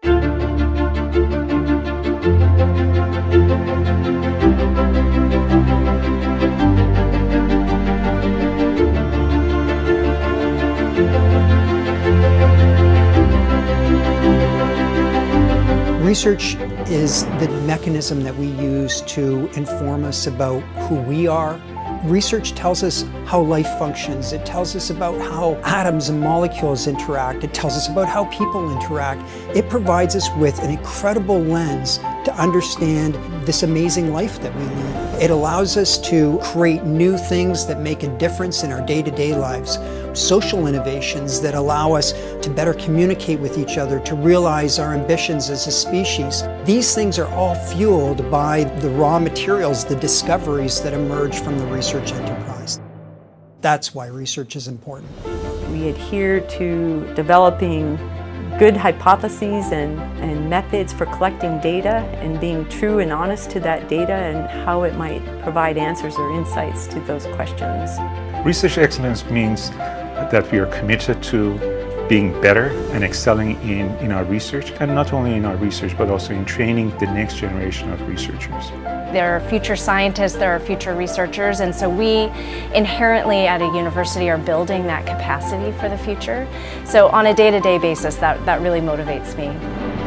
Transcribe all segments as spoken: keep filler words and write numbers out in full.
Research is the mechanism that we use to inform us about who we are. Research tells us how life functions. It tells us about how atoms and molecules interact. It tells us about how people interact. It provides us with an incredible lens to understand this amazing life that we lead. It allows us to create new things that make a difference in our day-to-day lives. Social innovations that allow us to better communicate with each other, to realize our ambitions as a species. These things are all fueled by the raw materials, the discoveries that emerge from the research enterprise. That's why research is important. We adhere to developing good hypotheses and, and methods for collecting data and being true and honest to that data and how it might provide answers or insights to those questions. Research excellence means that we are committed to being better and excelling in, in our research, and not only in our research but also in training the next generation of researchers. There are future scientists, there are future researchers, and so we inherently at a university are building that capacity for the future. So on a day-to-day basis, that, that really motivates me.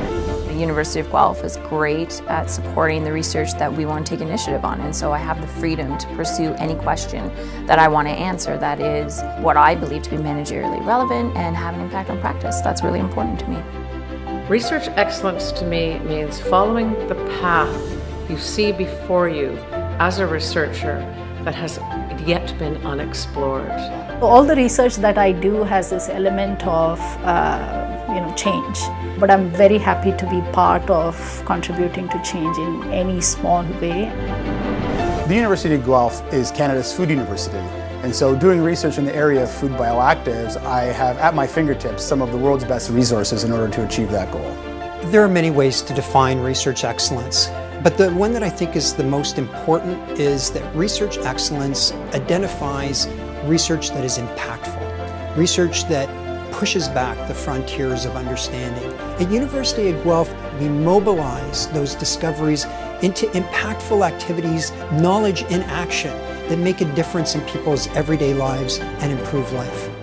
The University of Guelph is great at supporting the research that we want to take initiative on, and so I have the freedom to pursue any question that I want to answer that is what I believe to be managerially relevant and have an impact on practice. That's really important to me. Research excellence to me means following the path you see before you as a researcher that has yet been unexplored. All the research that I do has this element of uh, you know, change, but I'm very happy to be part of contributing to change in any small way. The University of Guelph is Canada's food university, and so doing research in the area of food bioactives, I have at my fingertips some of the world's best resources in order to achieve that goal. There are many ways to define research excellence, but the one that I think is the most important is that research excellence identifies research that is impactful, research that pushes back the frontiers of understanding. At University of Guelph, we mobilize those discoveries into impactful activities, knowledge in action that make a difference in people's everyday lives and improve life.